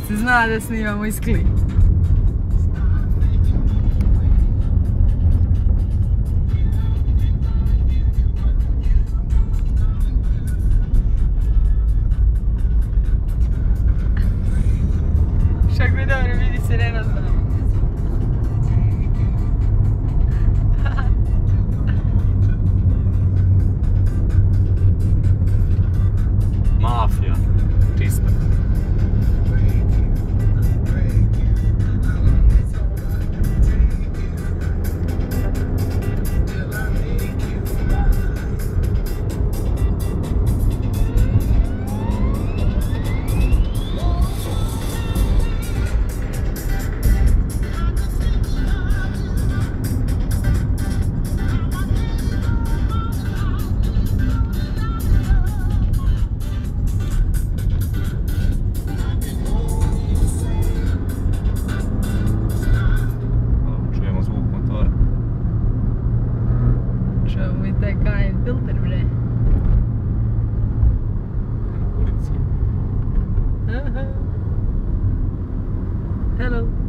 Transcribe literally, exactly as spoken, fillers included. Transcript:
se zna da snimamo iz Kli. Šak mi dobro vidi sirena za nama. Mafija, čista. Čujemo i taj kajen filter, bre. Policija. Hello.